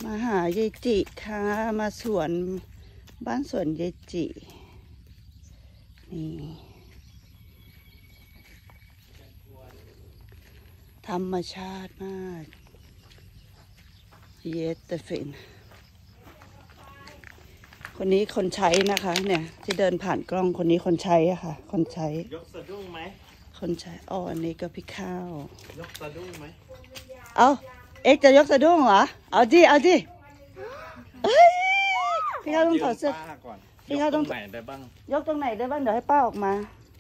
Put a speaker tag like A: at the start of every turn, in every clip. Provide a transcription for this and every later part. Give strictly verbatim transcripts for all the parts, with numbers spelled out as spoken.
A: มาหายายจิค่ะมาสวนบ้านสวนยายจินี่ธรรมชาติมากเยสเตฟินคนนี้คนใช้นะคะเนี่ยที่เดินผ่านกล้องคนนี้คนใช้อะค่ะคนใช้
B: ยกสะดุ้งไหม
A: คนใช้อ๋ออันนี้ก็พี่ข้าวย
B: กสะดุ้งไหม
A: เอาเอ็กจะยกสะดุ้งเหรอเอาจีเอาจีพี่ข้าวต้องถอดเสื้อพี่ข้าวต้องไหนได้บ้างยกตรงไหนได้บ้างเดี๋ยวให้ป้าออกมา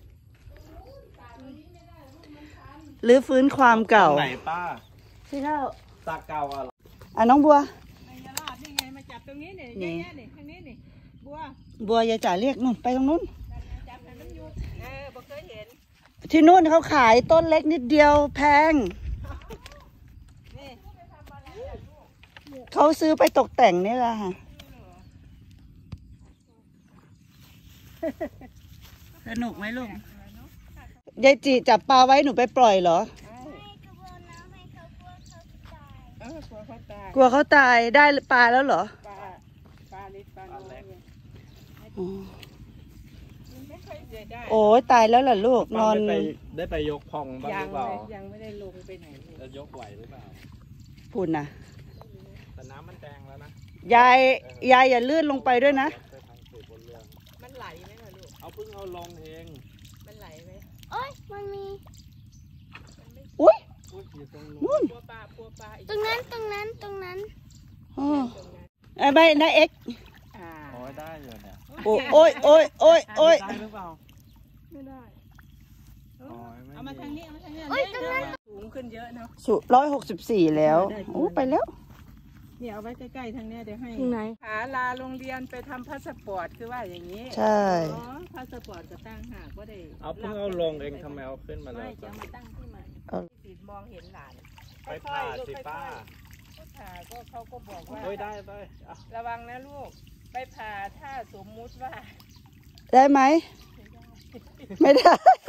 A: หรือฟื้นความเก่า
B: ไหนป้า
A: พี่ข้าว
B: ตาเก่าอ่ะ
A: อ่ะน้องบัว
C: นี่ไงมาจับตรงนี้นี่นี่นี่ทางนี้นี่บัว
A: บัวยายจ๋าเรียกนู่นไปตรงนู้น
C: จับแต่น้ำยูเออบ่เคยเห็น
A: ที่นู่นเขาขายต้นเล็กนิดเดียวแพงเขาซื้อไปตกแต่งนี่แหละค่ะสนุกไหมลูกยายจีจับปลาไว้หนูไปปล่อยเหรอกลัวเขาตายได้ปลาแล้วเหรอ
C: ปลาปลาเล็กปลาเล็ก
A: โอ้ยตายแล้วล่ะลูกนอน
B: ได้ไปยกพองบ้างหรือเปล่า
C: ยังไม่ได้ลงไปไหน
B: จะยกไหวหรือเปล่า
A: พูดนะ
B: แต่น้ำมันแดงแล้วนะ
A: ยายยายอย่าลื่นลงไปด้วยนะ
C: มันไหลไหมล่ะลูก
B: เอาเพิ่งเอาลงเอง
C: มันไหลไหม
D: โอ้ยมันมี
A: อุ้ย
C: นู่นปัวปลาปัวปลา
D: ตรงนั้นตรงนั้นตรงนั้น
A: อ๋อไอ้ใบนายเอ็ก
B: โอ้ยได้อยู่เนี่ย
A: โอ้ยโอ้ยโอ้ยโอ้ยโอ้ย
B: ได้หรือเปล่า
C: ไม่ได้เอามาทางนี้เอามาทางนี้สูงขึ้นเยอะเนาะ
A: สูงร้อยหกสิบสี่แล้วโอ้ไปแล้ว
C: เนี่ยเอาไว้ใกล้ๆทางนี้เดี๋ยวให้หาลาโรงเรียนไปทำพาสปอร์ตคือว่าอย่างนี้
A: ใช่
C: อ๋อพาสปอร์ตก็ตั้งหากก็ได้
B: เอาเพิ่งเอาลงเองทำไมเอาขึ้นมาแล้ว
C: ไม่จะมาตั้งที่ใหม่ติดมองเห็นหลาน
B: ไปผ่าสิป้า
C: ก็ผ่าก็เขาก็บอกว่า
B: ได้ได้
C: ระวังนะลูกไปผ่าถ้าสมมุติว่า
A: ได้ไหมไม่ได้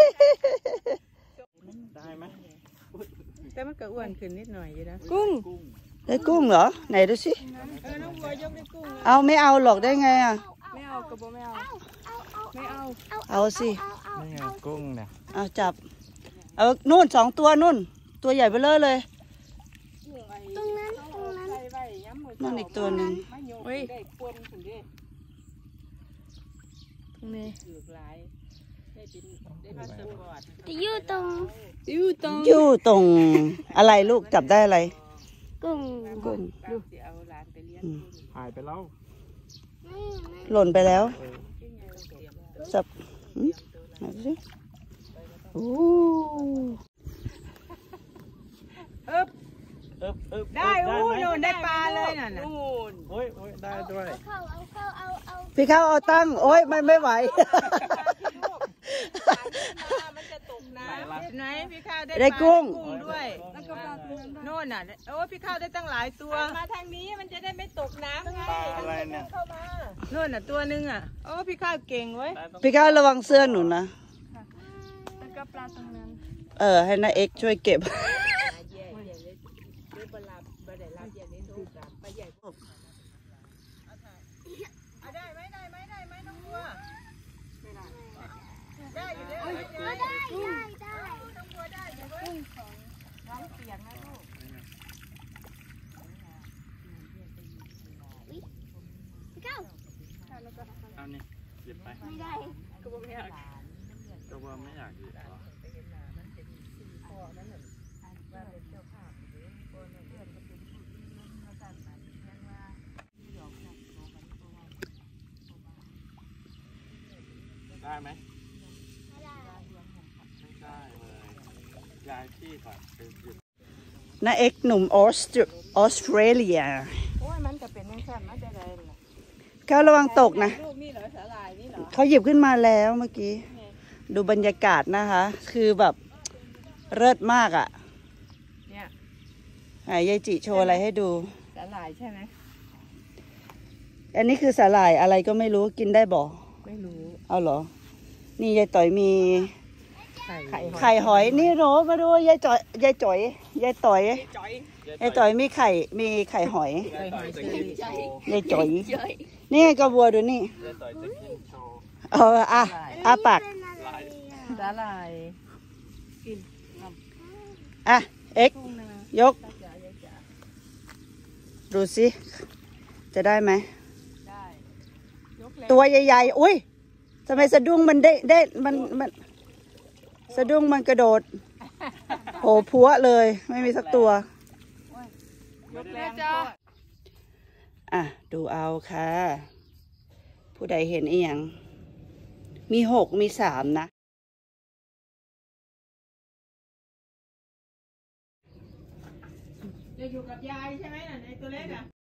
B: ได้ไหม
C: แต่มันก็อ้วนขึ้นนิดหน่อยอยู่นะ
A: กุ้งได้กุ้งเหรอไหนดูสิ
C: เออน้องบัวยกได้กุ้ง
A: เอาไม่เอาหรอกได้ไงอ่ะ
C: ไม่เอากระโบไม่เอาไม่เอา
A: เอาสิ
B: นี่ไงกุ้งเนี่ย
A: เอาจับเอานู่นสองตัวนู่นตัวใหญ่ไปเลยเลย
D: ตรงนั้นตรงนั้น
A: นั่นอีกตัวหนึ่ง
C: เฮ้ยได้ปนถึงดิตรงนี้อยู่หลายได้เป็นได้พาสปอร์ต
D: จะอยู่ตรง
C: อยู่ตรง
A: อยู่ตรงอะไรลูกจับได้อะไร
D: กุ้ง
A: กุ้ง
C: ลูกจะเอาหลานไปเลี้ยง
B: หายไปแล้ว
A: หล่นไปแล้วจับไหนสิโอ้
C: เอ๊บ
B: เอ๊บเอ๊บ
C: ได้โอ้โน่นได้ปลาเลยน่ะนู่น
B: โอ้ยโอ้ยได้ด้วย
A: พี่เขาเอาตั้งโอ้ยไม่ไม่ไหว
C: มันจะตกน้ำไหนพี่ข้าวได้
A: ได้กุ้ง
C: ด้วยโน่นน่ะโอ้พี่ข้าวได้ตั้งหลายตัวมาทางนี้มันจะได้ไม่ตกน้ำไง
B: อะไรเนี่ย
C: เข้ามาโน่นน่ะตัวนึงอ่ะโอ้พี่ข้าวเก่งเว้ย
A: พี่ข้าวระวังเสื้อหนูนะ
C: แล้วก็ปลาตรงนั้น
A: เออให้น้าเอ็กช่วยเก็บ
C: ได้ไหมได้ไหมได้ไหมน้องบัวได้อยู่ได้
D: ได้ได้ได้
C: น้องบัวได้อยู่เว้ยน้องเปียกนะลูก
D: พี่เก้า
B: เอานี่หยิบไป
D: ไม่ได้
C: ก็ไม่อยาก
B: ก็ว่าไม่อยากหยิบหรอได้ไหมไม่ได้ไม่ได้เลยย้ายที่ก่อน
A: น้าเอ็กหนุ่มออสออสเตรเลีย
C: โอ้ยมันจะเป็นยังไงมันจะได้ล่ะ
A: เขาระวังตกนะ
C: ลูกนี่เหรอสาหร่ายนี่เหรอ
A: เขาหยิบขึ้นมาแล้วเมื่อกี้ดูบรรยากาศนะคะคือแบบเลิศมากอ่ะ
C: เนี่ย
A: ยายจิโชว์อะไรให้ดู
C: สาหร่ายใช่ไหม
A: อันนี้คือสาหร่ายอะไรก็ไม่รู้กินได้บ่
C: ไม่รู้
A: เอาเหรอนี่ยายต่อยมี
C: ไข่
A: ไข่หอยนี่โรมาดูยายจ่อยยายจ่อยยายต่อย
C: จ่อย
A: ยายต่อยมีไข่มีไข่หอย
B: ยายต่อยจะกินโชว์
A: ยายจ่อยนี่ไงกระบัวดูนี่
B: ยายต่อยจะกินโชว์
A: เอออ่ะอ่ะปาก
D: เป็นอะไรอ่ะ
C: สาหร่าย
A: อ่ะเอ็ก
C: ทุ่งนาย
A: ก
C: จ๋ายายจ๋า
A: ดูสิจะได้ไหม
C: ได้ยกเลย
A: ตัวใหญ่ๆอุ้ยทำไมสะดุ้งมันได้ได้มันมันสะดุ้งมันกระโดดโผล่พัวเลย ไม่มีสักตัว
C: ยกแรงจ้า
A: อ่ะดูเอาค่ะ ผู้ใดเห็นอีหยังมีหกมีสามนะ
C: จะอยู่กับยายใช่ไหมน่ะในตัวเล็กอ่ะ